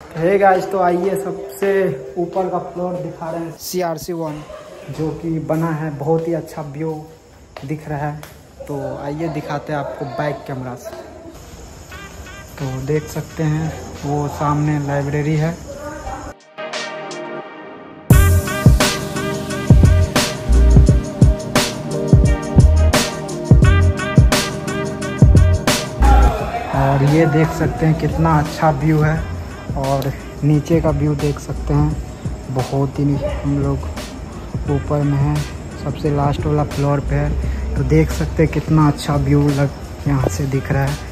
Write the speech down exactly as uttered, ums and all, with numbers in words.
Hey guys, तो आइए सबसे ऊपर का फ्लोर दिखा रहे हैं, सी आर सी वन, जो कि बना है। बहुत ही अच्छा व्यू दिख रहा है। तो आइए दिखाते हैं आपको बैक कैमरा से। तो देख सकते हैं वो सामने लाइब्रेरी है। और ये देख सकते हैं कितना अच्छा व्यू है। और नीचे का व्यू देख सकते हैं, बहुत ही हम लोग ऊपर में है, सबसे लास्ट वाला फ्लोर पे है। तो देख सकते हैं कितना अच्छा व्यू लग यहाँ से दिख रहा है।